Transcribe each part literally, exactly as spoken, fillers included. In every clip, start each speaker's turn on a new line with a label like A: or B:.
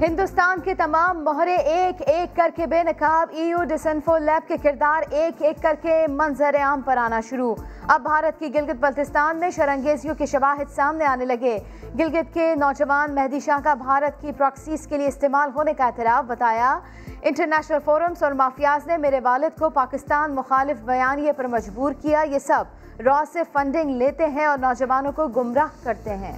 A: हिंदुस्तान के तमाम मोहरे एक एक करके बेनकाब, ईयू डिसइंफो लैब के किरदार एक एक करके मंजर आम पर आना शुरू। अब भारत की गिलगित बल्तिस्तान में शरंगेजियों के शवाहिद सामने आने लगे। गिलगित के नौजवान मेहदी शाह का भारत की प्रॉक्सीज के लिए इस्तेमाल होने का एतराफ़ बताया। इंटरनेशनल फोरम्स और माफियाज ने मेरे वालिद को पाकिस्तान मुखालिफ बयानिए पर मजबूर किया। ये सब रॉ से फंडिंग लेते हैं और नौजवानों को गुमराह करते हैं।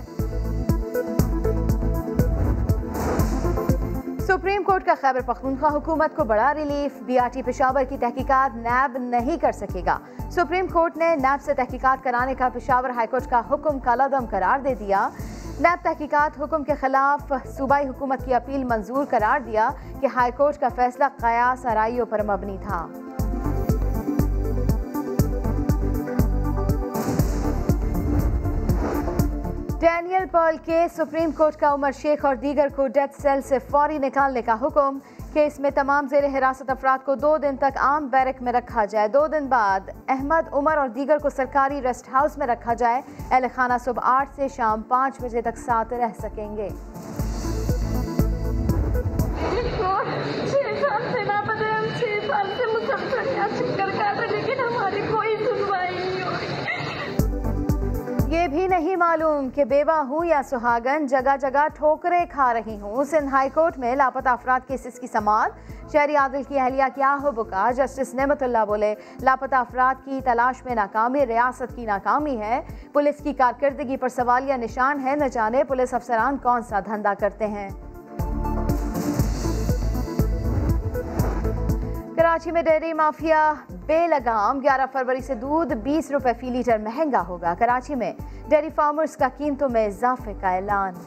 A: सुप्रीम कोर्ट का खैबर पख्तूनख्वा हुकूमत को बड़ा रिलीफ। बीआरटी पेशावर की तहकीकात नैब नहीं कर सकेगा। सुप्रीम कोर्ट ने नैब से तहकीकात कराने का पेशावर हाईकोर्ट का हुक्म कालादम करार दे दिया। नैब तहकीकात हुक्म के खिलाफ सूबाई हुकूमत की अपील मंजूर करार दिया कि हाईकोर्ट का फैसला कयास आराइयों पर मबनी था। डैनियल पर्ल के सुप्रीम कोर्ट का उमर शेख और दीगर को डेथ सेल से फौरी निकालने का हुक्म। केस में तमाम जेर हिरासत अफराद को दो दिन तक आम बैरक में रखा जाए। दो दिन बाद अहमद, उमर और दीगर को सरकारी रेस्ट हाउस में रखा जाए। अहल खाना सुबह आठ से शाम पाँच बजे तक साथ रह सकेंगे। लेकिन हमारी कोई सुनवाई नहीं हो रही। ये भी नहीं मालूम कि बेवा हूँ या सुहागन, जगह जगह ठोकरें खा रही हूँ। सिंध हाई कोर्ट में लापता अफराद केसेस की समाअत। शहरी आदिल की अहलिया क्या हो बुका। जस्टिस नेमतुल्लाह बोले लापता अफराद की तलाश में नाकामी रियासत की नाकामी है। पुलिस की कारकर्दगी पर सवालिया निशान है। न जाने पुलिस अफसरान कौन सा धंधा करते हैं। कराची में डेयरी माफिया बेलगाम। ग्यारह फरवरी से दूध बीस रुपए फी लीटर महंगा होगा। कराची में डेयरी फार्मर्स का कीमतों में इजाफे का ऐलान।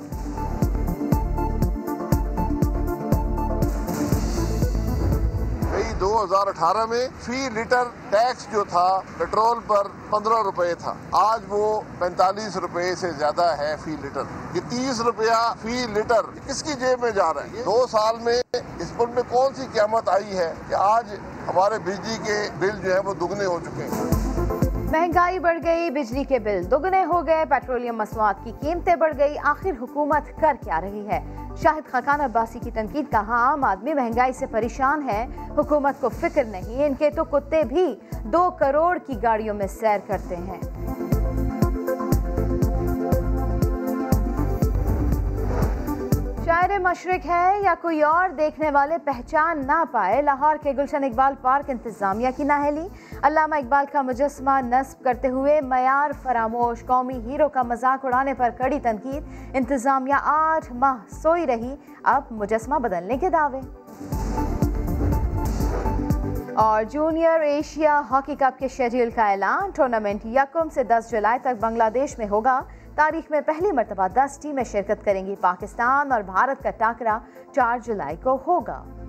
B: दो हज़ार अठारह में फी लीटर टैक्स जो था पेट्रोल पर पंद्रह रुपए था, आज वो पैंतालीस रुपए से ज्यादा है फी लीटर। ये तीस रुपया फी लीटर किसकी जेब में जा रहा है? दो साल में इस मुल्क में कौन सी क़यामत आई है कि आज हमारे बिजली के बिल जो है वो दुगने हो चुके हैं।
A: महंगाई बढ़ गई, बिजली के बिल दुगने हो गए, पेट्रोलियम मसनूआत की कीमतें बढ़ गई। आखिर हुकूमत कर क्या रही है? शाहिद खाकान अब्बासी की तनकीद। कहा आम आदमी महंगाई से परेशान है, हुकूमत को फिक्र नहीं। इनके तो कुत्ते भी दो करोड़ की गाड़ियों में सैर करते हैं। शायर मशरिक है या कोई और, देखने वाले पहचान ना पाए। लाहौर के गुलशन इकबाल पार्क इंतजामिया की नाअहली। अल्लामा इकबाल का मुजस्समा नस्ब करते हुए मयार फरामोश। कौमी हीरो का मजाक उड़ाने पर कड़ी तनकीद। इंतजामिया आठ माह सोई रही, अब मुजस्समा बदलने के दावे। और जूनियर एशिया हॉकी कप के शेड्यूल का ऐलान। टूर्नामेंट यकम से दस जुलाई तक बांग्लादेश में होगा। तारीख में पहली मरतबा दस टीमें शिरकत करेंगी। पाकिस्तान और भारत का टाकरा चार जुलाई को होगा।